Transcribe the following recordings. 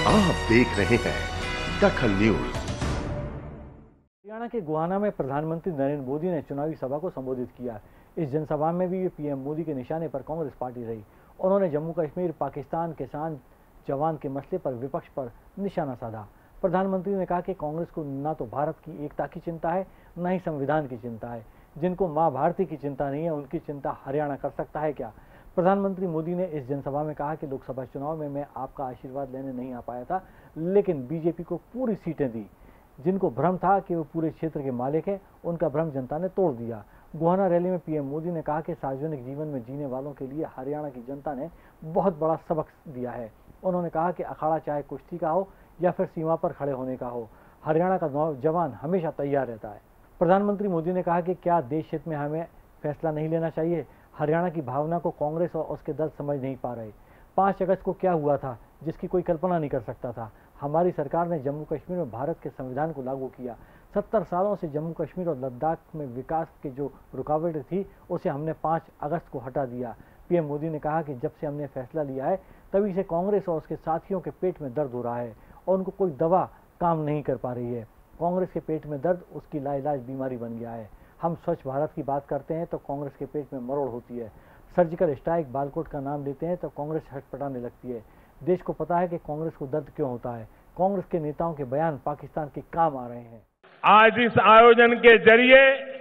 आप देख रहे हैं दखल न्यूज। हरियाणा के गोहाना में प्रधानमंत्री नरेंद्र मोदी ने चुनावी सभा को संबोधित किया। इस जनसभा में भी पीएम मोदी के निशाने पर कांग्रेस पार्टी रही। उन्होंने जम्मू कश्मीर पाकिस्तान किसान जवान के मसले पर विपक्ष पर निशाना साधा। प्रधानमंत्री ने कहा कि कांग्रेस को न तो भारत की एकता की चिंता है, न ही संविधान की चिंता है। जिनको मां भारती की चिंता नहीं है, उनकी चिंता हरियाणा कर सकता है क्या? प्रधानमंत्री मोदी ने इस जनसभा में कहा कि लोकसभा चुनाव में मैं आपका आशीर्वाद लेने नहीं आ पाया था, लेकिन बीजेपी को पूरी सीटें दी। जिनको भ्रम था कि वो पूरे क्षेत्र के मालिक है, उनका भ्रम जनता ने तोड़ दिया। गोहाना रैली में पीएम मोदी ने कहा कि सार्वजनिक जीवन में जीने वालों के लिए हरियाणा की जनता ने बहुत बड़ा सबक दिया है। उन्होंने कहा कि अखाड़ा चाहे कुश्ती का हो या फिर सीमा पर खड़े होने का हो, हरियाणा का नौजवान हमेशा तैयार रहता है। प्रधानमंत्री मोदी ने कहा कि क्या देश हित में हमें फैसला नहीं लेना चाहिए? हरियाणा की भावना को कांग्रेस और उसके दल समझ नहीं पा रहे। 5 अगस्त को क्या हुआ था जिसकी कोई कल्पना नहीं कर सकता था। हमारी सरकार ने जम्मू कश्मीर में भारत के संविधान को लागू किया। 70 सालों से जम्मू कश्मीर और लद्दाख में विकास की जो रुकावटें थी, उसे हमने 5 अगस्त को हटा दिया। पीएम मोदी ने कहा कि जब से हमने फैसला लिया है, तभी से कांग्रेस और उसके साथियों के पेट में दर्द हो रहा है और उनको कोई दवा काम नहीं कर पा रही है। कांग्रेस के पेट में दर्द उसकी लाइलाज बीमारी बन गया है। हम स्वच्छ भारत की बात करते हैं तो कांग्रेस के पेट में मरोड़ होती है। सर्जिकल स्ट्राइक, बालकोट का नाम लेते हैं तो कांग्रेस हटपटाने लगती है। देश को पता है कि कांग्रेस को दर्द क्यों होता है। कांग्रेस के नेताओं के बयान पाकिस्तान के काम आ रहे हैं। आज इस आयोजन के जरिए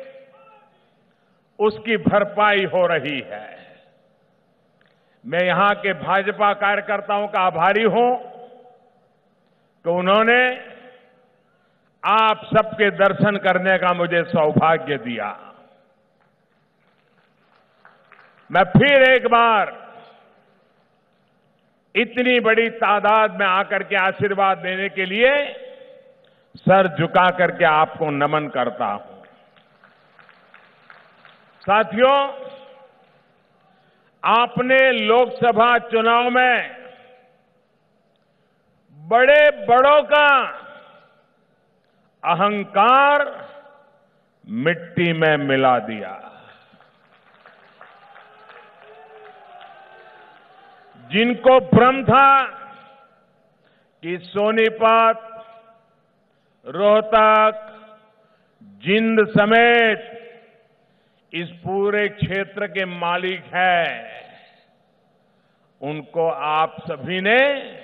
उसकी भरपाई हो रही है। मैं यहां के भाजपा कार्यकर्ताओं का आभारी हूं कि उन्होंने आप सबके दर्शन करने का मुझे सौभाग्य दिया। मैं फिर एक बार इतनी बड़ी तादाद में आकर के आशीर्वाद देने के लिए सर झुका करके आपको नमन करता हूं। साथियों, आपने लोकसभा चुनाव में बड़ों का अहंकार मिट्टी में मिला दिया। जिनको भ्रम था कि सोनीपत, रोहतक, जिंद समेत इस पूरे क्षेत्र के मालिक हैं, उनको आप सभी ने,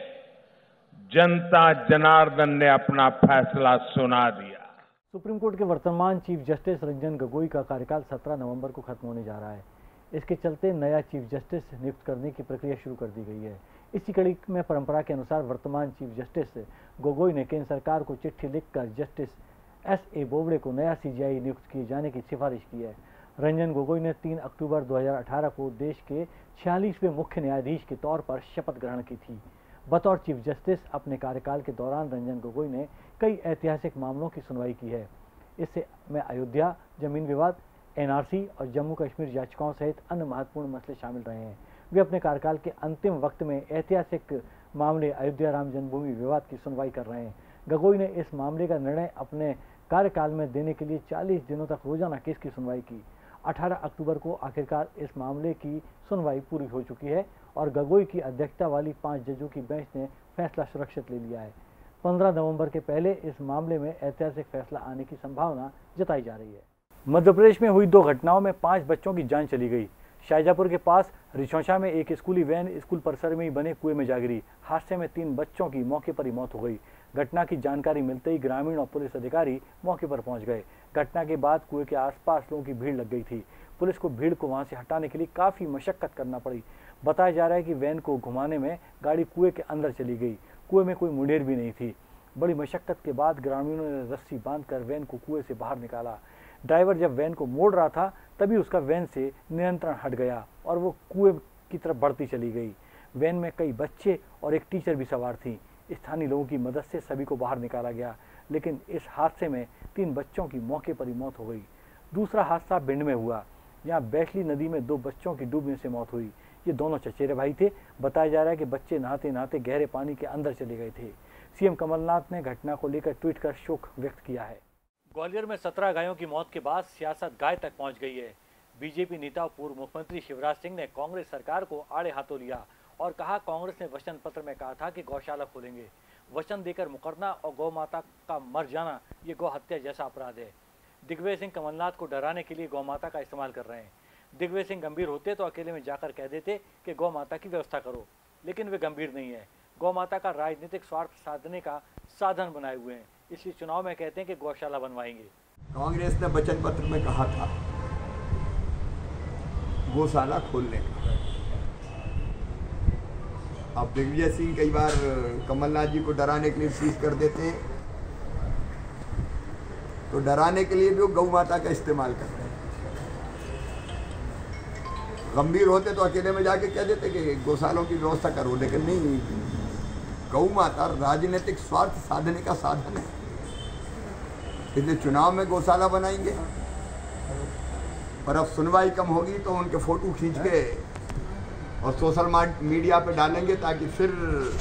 जनता जनार्दन ने अपना फैसला सुना दिया। सुप्रीम कोर्ट के वर्तमान चीफ जस्टिस रंजन गोगोई का कार्यकाल 17 नवंबर को खत्म होने जा रहा है। इसके चलते नया चीफ जस्टिस नियुक्त करने की प्रक्रिया शुरू कर दी गई है। इसी कड़ी में परंपरा के अनुसार वर्तमान चीफ जस्टिस गोगोई ने केंद्र सरकार को चिट्ठी लिखकर जस्टिस एस.ए. बोबड़े को नया सीजेआई नियुक्त किए जाने की सिफारिश की है। रंजन गोगोई ने 3 अक्टूबर 2018 को देश के 46वें मुख्य न्यायाधीश के तौर पर शपथ ग्रहण की थी। बतौर चीफ जस्टिस अपने कार्यकाल के दौरान रंजन गोगोई ने कई ऐतिहासिक मामलों की सुनवाई की है। इसमें अयोध्या, जमीन विवाद, एनआरसी और जम्मू कश्मीर याचिकाओं सहित अन्य महत्वपूर्ण मसले शामिल रहे हैं। वे अपने कार्यकाल के अंतिम वक्त में ऐतिहासिक मामले अयोध्या राम जन्मभूमि विवाद की सुनवाई कर रहे हैं। गोगोई ने इस मामले का निर्णय अपने कार्यकाल में देने के लिए 40 दिनों तक रोजाना केस की सुनवाई की। 18 अक्टूबर को आखिरकार इस मामले की सुनवाई पूरी हो चुकी है और गोगोई की अध्यक्षता वाली 5 जजों की बेंच ने फैसला सुरक्षित ले लिया है। 15 नवंबर के पहले इस मामले में ऐतिहासिक फैसला आने की संभावना जताई जा रही है। मध्य प्रदेश में हुई 2 घटनाओं में 5 बच्चों की जान चली गई। शाहजहांपुर के पास रिछौछा में एक स्कूली वैन स्कूल परिसर में ही बने कुएं में जा गिरी। हादसे में 3 बच्चों की मौके पर ही मौत हो गई। घटना की जानकारी मिलते ही ग्रामीण और पुलिस अधिकारी मौके पर पहुंच गए। घटना के बाद कुएं के आसपास लोगों की भीड़ लग गई थी। पुलिस को भीड़ को वहां से हटाने के लिए काफी मशक्कत करना पड़ी। बताया जा रहा है कि वैन को घुमाने में गाड़ी कुएं के अंदर चली गई। कुएं में कोई मुंडेर भी नहीं थी। बड़ी मशक्कत के बाद ग्रामीणों ने रस्सी बांधकर वैन को कुएं से बाहर निकाला। ड्राइवर जब वैन को मोड़ रहा था, तभी उसका वैन से नियंत्रण हट गया और वो कुएं की तरफ बढ़ती चली गई। वैन में कई बच्चे और एक टीचर भी सवार थी। स्थानीय लोगों की मदद से सभी को बाहर निकाला गया, लेकिन इस हादसे में 3 बच्चों की मौके पर ही मौत हो गई। दूसरा हादसा भिंड में हुआ। यहाँ बैठली नदी में 2 बच्चों की डूबने से मौत हुई। ये दोनों चचेरे भाई थे। बताया जा रहा है कि बच्चे नहाते नहाते गहरे पानी के अंदर चले गए थे। सीएम कमलनाथ ने घटना को लेकर ट्वीट कर शोक व्यक्त किया है। ग्वालियर में 17 गायों की मौत के बाद सियासत गाय तक पहुंच गई है। बीजेपी नेता और पूर्व मुख्यमंत्री शिवराज सिंह ने कांग्रेस सरकार को आड़े हाथों लिया और कहा, कांग्रेस ने वचन पत्र में कहा था कि गौशाला खोलेंगे। वचन देकर मुकरना और गौ माता का मर जाना ये गौ हत्या जैसा अपराध है। दिग्विजय सिंह कमलनाथ को डराने के लिए गौ माता का इस्तेमाल कर रहे हैं। दिग्विजय सिंह गंभीर होते तो अकेले में जाकर कह देते कि गौ माता की व्यवस्था करो, लेकिन वे गंभीर नहीं है। गौ माता का राजनीतिक स्वार्थ साधने का साधन बनाए हुए हैं, इसलिए चुनाव में कहते हैं कि गौशाला बनवाएंगे। कांग्रेस ने वचन पत्र में कहा था गौशाला खोलने का। अब दिग्विजय सिंह कई बार कमलनाथ जी को डराने के लिए सीज कर देते हैं, तो डराने के लिए भी वो गौ माता का इस्तेमाल करते हैं। गंभीर होते तो अकेले में जाके कह देते कि गौशालों की व्यवस्था करो, लेकिन नहीं, गौ माता राजनीतिक स्वार्थ साधने का साधन है, इसलिए चुनाव में गौशाला बनाएंगे। और अब सुनवाई कम होगी तो उनके फोटो खींच के और सोशल मीडिया पे डालेंगे ताकि फिर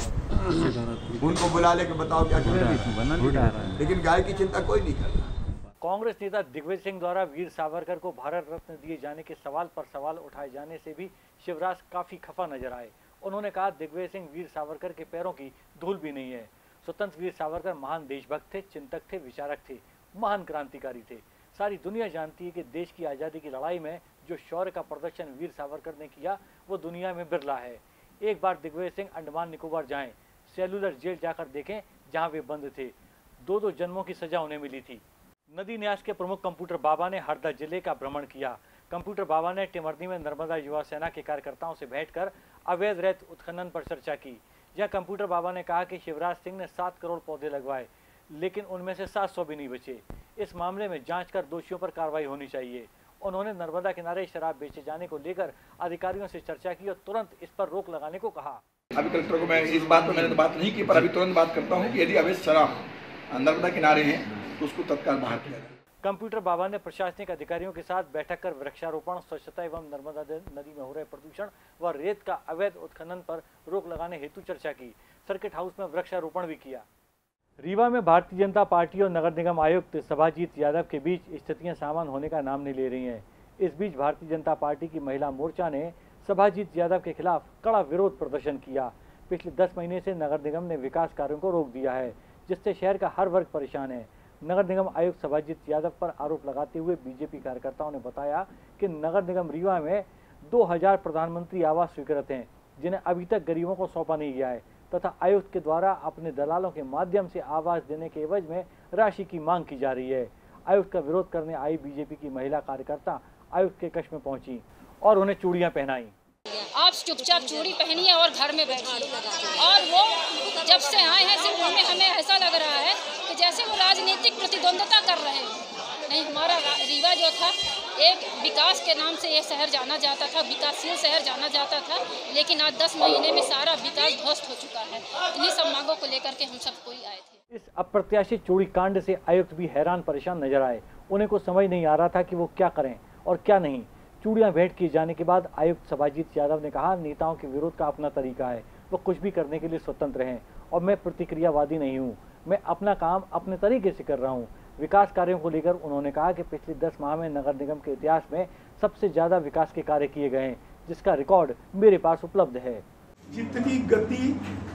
उनको बुला लेके बताओ क्या करें, लेकिन गाय की चिंता कोई नहीं करता। कांग्रेस नेता दिग्विजय सिंह द्वारा वीर सावरकर को भारत रत्न दिए जाने के सवाल पर सवाल उठाए जाने से भी शिवराज काफी खफा नजर आए। उन्होंने कहा, दिग्विजय सिंह वीर सावरकर के पैरों की धूल भी नहीं है। स्वतंत्र वीर सावरकर महान देशभक्त थे, चिंतक थे, विचारक थे, महान क्रांतिकारी थे। सारी दुनिया जानती है कि देश की आज़ादी की लड़ाई में जो शौर्य का प्रदर्शन वीर सावरकर ने किया वो दुनिया में बिरला है। एक बार दिग्विजय सिंह अंडमान निकोबार जाएं, सेलुलर जेल जाकर देखें जहां वे बंद थे। 2 जन्मों की सजा उन्हें मिली थी। नदी न्यास के प्रमुख कंप्यूटर बाबा ने हरदा जिले का भ्रमण किया। कंप्यूटर बाबा ने टिमरनी में नर्मदा युवा सेना के कार्यकर्ताओं से भेंट कर अवैध रेत उत्खनन पर चर्चा की। यह कंप्यूटर बाबा ने कहा कि शिवराज सिंह ने 7 करोड़ पौधे लगवाए, लेकिन उनमें से 700 भी नहीं बचे। इस मामले में जांच कर दोषियों पर कार्रवाई होनी चाहिए। उन्होंने नर्मदा किनारे शराब बेचे जाने को लेकर अधिकारियों से चर्चा की और तुरंत इस पर रोक लगाने को कहा। अभी कलेक्टर को मैं इस बात पर मैंने तो बात नहीं की, पर अभी तुरंत बात करता हूँ कि यदि अवैध शराब नर्मदा किनारे हैं तो उसको तत्काल बाहर किया जाए। कंप्यूटर बाबा ने प्रशासनिक अधिकारियों के साथ बैठक कर वृक्षारोपण, स्वच्छता एवं नर्मदा नदी में हो रहे प्रदूषण व रेत का अवैध उत्खनन पर रोक लगाने हेतु चर्चा की। सर्किट हाउस में वृक्षारोपण भी किया। रीवा में भारतीय जनता पार्टी और नगर निगम आयुक्त सभाजीत यादव के बीच स्थितियां सामान्य होने का नाम नहीं ले रही हैं। इस बीच भारतीय जनता पार्टी की महिला मोर्चा ने सभाजीत यादव के खिलाफ कड़ा विरोध प्रदर्शन किया। पिछले 10 महीने से नगर निगम ने विकास कार्यों को रोक दिया है, जिससे शहर का हर वर्ग परेशान है। नगर निगम आयुक्त सभाजीत यादव पर आरोप लगाते हुए बीजेपी कार्यकर्ताओं ने बताया कि नगर निगम रीवा में 2000 प्रधानमंत्री आवास स्वीकृत हैं, जिन्हें अभी तक गरीबों को सौंपा नहीं गया है, तथा आयुक्त के द्वारा अपने दलालों के माध्यम से आवास देने के एवज में राशि की मांग की जा रही है। आयुक्त का विरोध करने आई बीजेपी की महिला कार्यकर्ता आयुक्त के कक्ष में पहुंची और उन्हें चूड़ियां पहनाई। आप चुपचाप चूड़ी पहनिए और घर में बैठिए। और वो जब से आए हैं सिर्फ हमें ऐसा लग रहा है कि जैसे वो राजनीतिक प्रतिद्वंदता कर रहे हैं। नहीं, हमारा रीवा जो था एक विकास के नाम से ये शहर जाना जाता था, विकासशील शहर जाना जाता था, लेकिन आज 10 महीने में सारा विकास ध्वस्त हो चुका है। इन्हीं सब मांगों को लेकर के हम सब कोई आए थे। इस अप्रत्याशित चोरी कांड से आयुक्त भी हैरान परेशान नजर आए। उन्हें कुछ समझ नहीं आ रहा था कि वो क्या करें और क्या नहीं। चूड़ियां भेंट किए जाने के बाद आयुक्त सभाजीत यादव ने कहा, नेताओं के विरोध का अपना तरीका है, वो कुछ भी करने के लिए स्वतंत्र हैं और मैं प्रतिक्रियावादी नहीं हूँ। मैं अपना काम अपने तरीके से कर रहा हूँ। विकास कार्यों को लेकर उन्होंने कहा कि पिछले 10 माह में नगर निगम के इतिहास में सबसे ज्यादा विकास के कार्य किए गए हैं, जिसका रिकॉर्ड मेरे पास उपलब्ध है। जितनी गति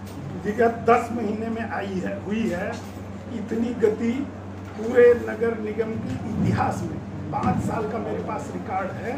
विगत 10 महीने में हुई है, इतनी गति पूरे नगर निगम के इतिहास में 5 साल का मेरे पास रिकॉर्ड है,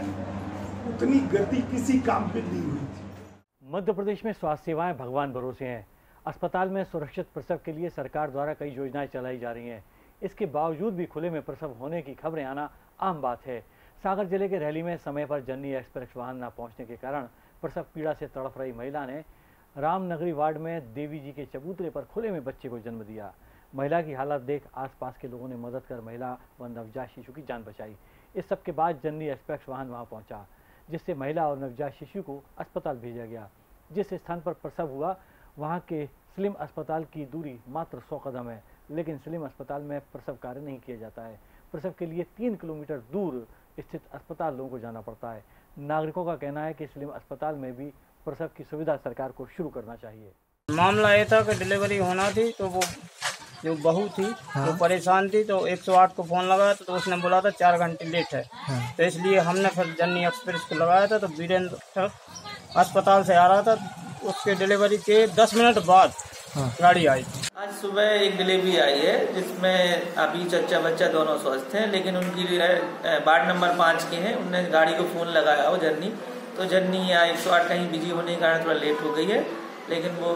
उतनी गति किसी काम पे नहीं हुई थी। मध्य प्रदेश में स्वास्थ्य सेवाएं भगवान भरोसे हैं। अस्पताल में सुरक्षित प्रसव के लिए सरकार द्वारा कई योजनाएं चलाई जा रही हैं। इसके बावजूद भी खुले में प्रसव होने की खबरें आना आम बात है। सागर जिले के रैली में समय पर जननी एक्सप्रेस वाहन न पहुंचने के कारण प्रसव पीड़ा से तड़प रही महिला ने रामनगरी वार्ड में देवी जी के चबूतरे पर खुले में बच्चे को जन्म दिया। महिला की हालत देख आसपास के लोगों ने मदद कर महिला व नवजात शिशु की जान बचाई। इस सब के बाद जननी एक्सप्रेस वाहन वहां पहुंचा, जिससे महिला और नवजात शिशु को अस्पताल भेजा गया। जिस स्थान पर प्रसव हुआ वहां के स्लिम अस्पताल की दूरी मात्र 100 कदम है, लेकिन स्लिम अस्पताल में प्रसव कार्य नहीं किया जाता है। प्रसव के लिए 3 किलोमीटर दूर स्थित अस्पताल लोगों को जाना पड़ता है। नागरिकों का कहना है कि स्लिम अस्पताल में भी प्रसव की सुविधा सरकार को शुरू करना चाहिए। मामला ये था कि डिलीवरी होना थी, तो वो जो बहू थी वो परेशान थी, तो 108 को फोन लगाया तो उसने बोला था 4 घंटे लेट है। तो इसलिए हमने फिर जननी एक्सप्रेस को लगाया था, तो वीरेंद्र अस्पताल से आ रहा था, उसके डिलीवरी के 10 मिनट बाद गाड़ी आई। आज सुबह एक डिलीवरी आई है जिसमें अभी चच्चा बच्चा दोनों स्वस्थ हैं, लेकिन उनकी वार्ड नंबर 5 के हैं। उनने गाड़ी को फ़ोन लगाया हो जर्नी, तो जर्नी या 108 कहीं बिजी होने के कारण थोड़ा लेट हो गई है, लेकिन वो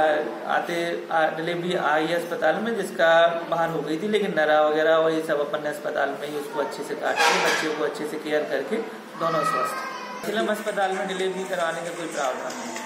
डिलीवरी आई है अस्पताल में, जिसका बाहर हो गई थी, लेकिन नरा वगैरह और ये सब अपन अस्पताल में ही उसको अच्छे से काट के बच्चे को अच्छे से केयर करके दोनों स्वस्थ। फिल्म अस्पताल में डिलीवरी कराने का कोई प्रावधान नहीं है।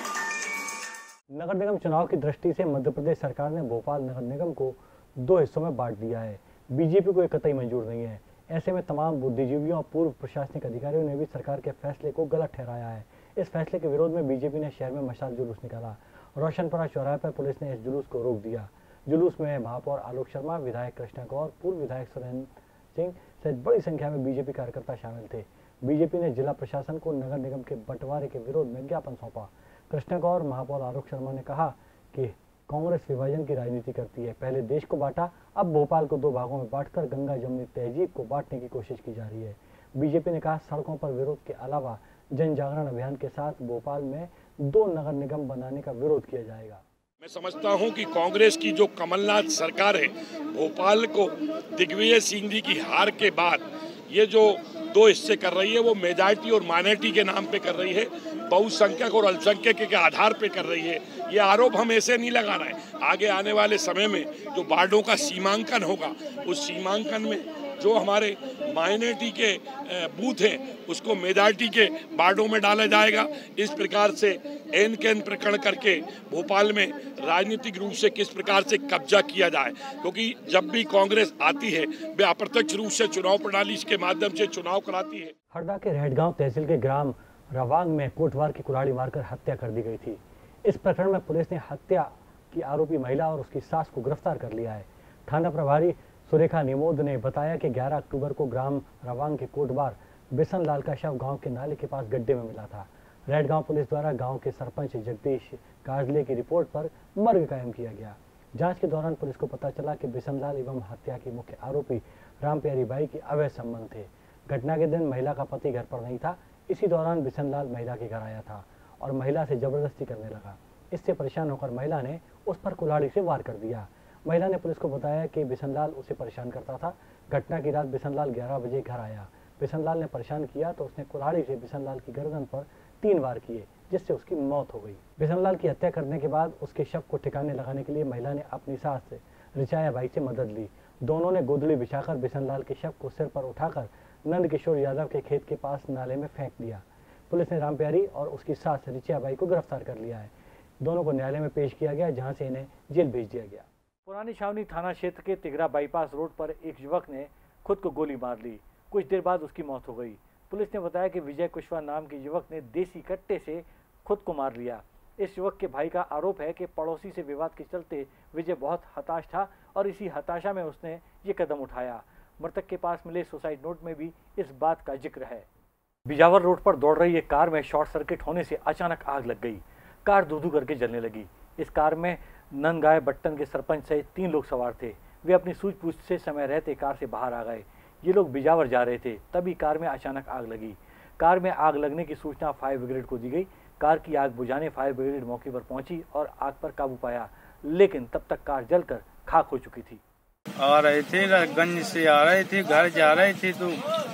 नगर निगम चुनाव की दृष्टि से मध्य प्रदेश सरकार ने भोपाल नगर निगम को 2 हिस्सों में बांट दिया है। बीजेपी को एक कतई मंजूर नहीं है। ऐसे में तमाम बुद्धिजीवियों और पूर्व प्रशासनिक अधिकारियों ने भी सरकार के फैसले को गलत ठहराया है। इस फैसले के विरोध में बीजेपी ने शहर में मशाल जुलूस निकाला। रोशनपुरा चौराहे पर पुलिस ने इस जुलूस को रोक दिया। जुलूस में महापौर आलोक शर्मा, विधायक कृष्णा गौर, पूर्व विधायक सुरेंद्र सिंह सहित बड़ी संख्या में बीजेपी कार्यकर्ता शामिल थे। बीजेपी ने जिला प्रशासन को नगर निगम के बंटवारे के विरोध में ज्ञापन सौंपा। कृष्णा गौर, महापौर आलोक शर्मा ने कहा कि कांग्रेस विभाजन की राजनीति करती है। पहले देश को बांटा, अब भोपाल को 2 भागों में बांटकर गंगा जमुनी तहजीब को बांटने की कोशिश की जा रही है। बीजेपी ने कहा सड़कों पर विरोध के अलावा जन जागरण अभियान के साथ भोपाल में 2 नगर निगम बनाने का विरोध किया जाएगा। मैं समझता हूं कि कांग्रेस की जो कमलनाथ सरकार है, भोपाल को दिग्विजय सिंह जी की हार के बाद ये जो 2 हिस्से कर रही है, वो मेजॉरिटी और माइनॉरिटी के नाम पे कर रही है, बहुसंख्यक और अल्पसंख्यक के आधार पे कर रही है। ये आरोप हम ऐसे नहीं लगा रहे हैं। आगे आने वाले समय में जो वार्डों का सीमांकन होगा, उस सीमांकन में जो हमारे माइनॉरिटी के बूथ हैं उसको मेजॉरिटी के वार्डों में डाला जाएगा। इस प्रकार से एन कैन प्रकरण करके भोपाल में राजनीतिक रूप से किस प्रकार से कब्जा किया जाए, क्योंकि जब भी कांग्रेस आती है वे अप्रत्यक्ष रूप से चुनाव प्रणाली के माध्यम से चुनाव कराती है। हरदा के रेहटगांव तहसील के ग्राम रवांग में कोटवार की कुल्हाड़ी मारकर हत्या कर दी गई थी। इस प्रकरण में पुलिस ने हत्या की आरोपी महिला और उसकी सास को गिरफ्तार कर लिया है। थाना प्रभारी सुरेखा निमोद ने बताया कि 11 अक्टूबर को ग्राम रवांग के कोटवार बिशन लाल का शव गांव के नाले के पास गड्ढे में मिला था। रेहटगांव पुलिस द्वारा गांव के सरपंच जगदीश काजले की रिपोर्ट पर मर्ग कायम किया गया। जांच के दौरान पुलिस को पता चला कि बिशन लाल एवं हत्या के मुख्य आरोपी राम प्यारी बाई के अवैध संबंध थे। घटना के दिन महिला का पति घर पर नहीं था। इसी दौरान बिशन लाल महिला के घर आया था और महिला से जबरदस्ती करने लगा। इससे परेशान होकर महिला ने उस पर कुल्हाड़ी से वार कर दिया। महिला ने पुलिस को बताया कि बिशन लाल उसे परेशान करता था। घटना की रात बिशन लाल 11 बजे घर आया। बिशन लाल ने परेशान किया तो उसने कुल्हाड़ी से बिशन लाल की गर्दन पर 3 वार किए, जिससे उसकी मौत हो गई। बिशन लाल की हत्या करने के बाद उसके शव को ठिकाने लगाने के लिए महिला ने अपनी सास से रिचाया बाई से मदद ली। दोनों ने गोदड़ी बिछाकर बिशन लाल के शव को सिर पर उठाकर नंद किशोर यादव के खेत के पास नाले में फेंक दिया। पुलिस ने राम प्यारी और उसकी सास रिचाया बाई को गिरफ्तार कर लिया है। दोनों को न्यायालय में पेश किया गया, जहां से इन्हें जेल भेज दिया गया। पुरानी छावनी थाना क्षेत्र के तिगरा बाईपास रोड पर एक युवक ने खुद को गोली मार ली। कुछ देर बाद उसकी मौत हो गई। पुलिस ने बताया कि विजय कुशवाहा नाम के युवक ने देसी कट्टे से खुद को मार लिया। इस युवक के भाई का आरोप है कि पड़ोसी से विवाद के चलते विजय बहुत हताश था और इसी हताशा में उसने ये कदम उठाया। मृतक के पास मिले सुसाइड नोट में भी इस बात का जिक्र है। बिजावर रोड पर दौड़ रही एक कार में शॉर्ट सर्किट होने से अचानक आग लग गई। कार धू-धू करके जलने लगी। इस कार में ननगाय बट्टन के सरपंच सहित 3 लोग सवार थे। वे अपनी सूझबूझ से समय रहते कार से बाहर आ गए। ये लोग बिजावर जा रहे थे, तभी कार में अचानक आग लगी। कार में आग लगने की सूचना फायर ब्रिगेड को दी गई। कार की आग बुझाने फायर ब्रिगेड मौके पर पहुंची और आग पर काबू पाया, लेकिन तब तक कार जलकर खाक हो चुकी थी। आ रहे थे गंज से, आ रहे थे, घर जा रहे थे तो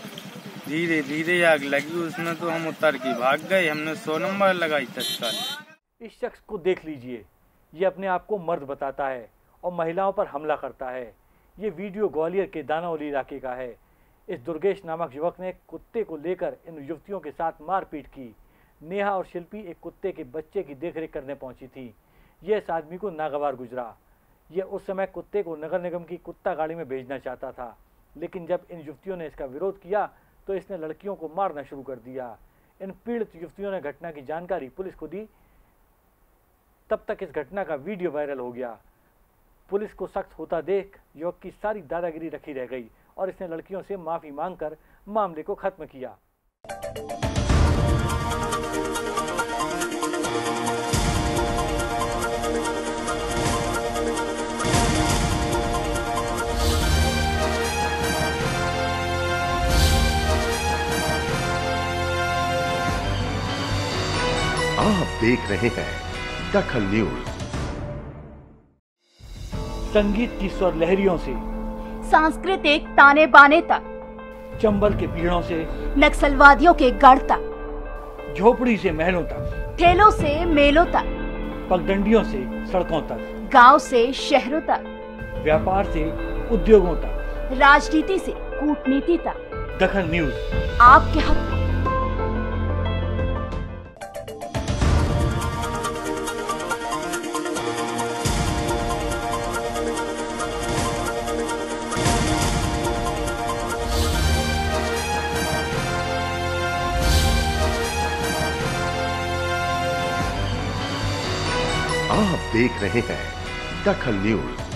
धीरे धीरे आग लगी। उसमें तो हम उतर के भाग गए। हमने 100 नंबर लगाई तत्काल। इस शख्स को देख लीजिए, ये अपने आप को मर्द बताता है और महिलाओं पर हमला करता है। ये वीडियो ग्वालियर के दानावली इलाके का है। इस दुर्गेश नामक युवक ने कुत्ते को लेकर इन युवतियों के साथ मारपीट की। नेहा और शिल्पी एक कुत्ते के बच्चे की देखरेख करने पहुंची थी। ये इस आदमी को नागवार गुजरा। ये उस समय कुत्ते को नगर निगम की कुत्ता गाड़ी में भेजना चाहता था, लेकिन जब इन युवतियों ने इसका विरोध किया तो इसने लड़कियों को मारना शुरू कर दिया। इन पीड़ित युवतियों ने घटना की जानकारी पुलिस को दी। तब तक इस घटना का वीडियो वायरल हो गया। पुलिस को सख्त होता देख युवक की सारी दादागिरी रखी रह गई और इसने लड़कियों से माफी मांगकर मामले को खत्म किया। आप देख रहे हैं दखल न्यूज। संगीत की स्वर लहरियों से सांस्कृतिक ताने बाने तक, चंबल के पीड़ों से नक्सलवादियों के गढ़ तक, झोपड़ी से महलों तक, ठेलों से मेलों तक, पगडंडियों से सड़कों तक, गांव से शहरों तक, व्यापार से उद्योगों तक, राजनीति से कूटनीति तक, दखन न्यूज आपके हक में। आप देख रहे हैं दखन न्यूज।